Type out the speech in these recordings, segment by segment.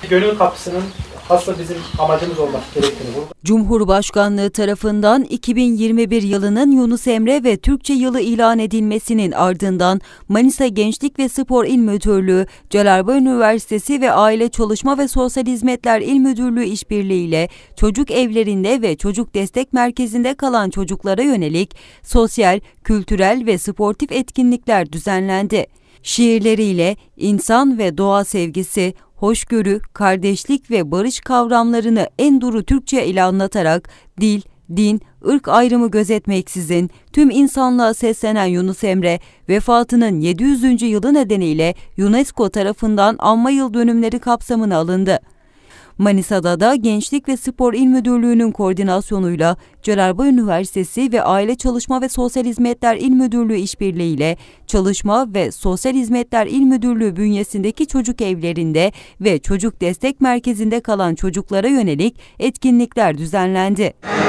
Gönül kapısının aslında bizim amacımız olması gerektiğini vurguladı. Cumhurbaşkanlığı tarafından 2021 yılının Yunus Emre ve Türkçe yılı ilan edilmesinin ardından Manisa Gençlik ve Spor İl Müdürlüğü, Celal Üniversitesi ve Aile Çalışma ve Sosyal Hizmetler İl Müdürlüğü işbirliğiyle çocuk evlerinde ve çocuk destek merkezinde kalan çocuklara yönelik sosyal, kültürel ve sportif etkinlikler düzenlendi. Şiirleriyle insan ve doğa sevgisi, hoşgörü, kardeşlik ve barış kavramlarını en duru Türkçe ile anlatarak dil, din, ırk ayrımı gözetmeksizin tüm insanlığa seslenen Yunus Emre, vefatının 700. yılı nedeniyle UNESCO tarafından anma yıl dönümleri kapsamına alındı. Manisa'da da Gençlik ve Spor İl Müdürlüğü'nün koordinasyonuyla Celal Üniversitesi ve Aile Çalışma ve Sosyal Hizmetler İl Müdürlüğü işbirliğiyle Çalışma ve Sosyal Hizmetler İl Müdürlüğü bünyesindeki çocuk evlerinde ve çocuk destek merkezinde kalan çocuklara yönelik etkinlikler düzenlendi.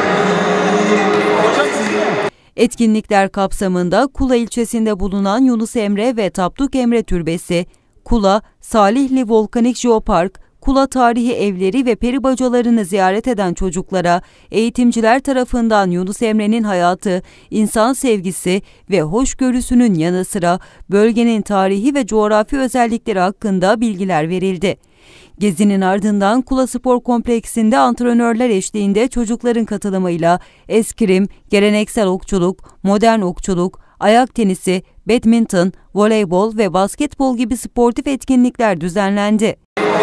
Etkinlikler kapsamında Kula ilçesinde bulunan Yunus Emre ve Tapduk Emre Türbesi, Kula, Salihli Volkanik Jeopark, Kula Tarihi Evleri ve peribacalarını ziyaret eden çocuklara eğitimciler tarafından Yunus Emre'nin hayatı, insan sevgisi ve hoşgörüsünün yanı sıra bölgenin tarihi ve coğrafi özellikleri hakkında bilgiler verildi. Gezinin ardından Kula Spor Kompleksinde antrenörler eşliğinde çocukların katılımıyla eskrim, geleneksel okçuluk, modern okçuluk, ayak tenisi, badminton, voleybol ve basketbol gibi sportif etkinlikler düzenlendi.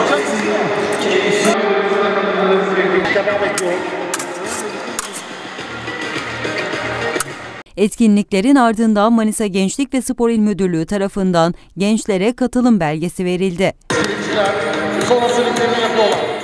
Etkinliklerin ardından Manisa Gençlik ve Spor İl Müdürlüğü tarafından gençlere katılım belgesi verildi.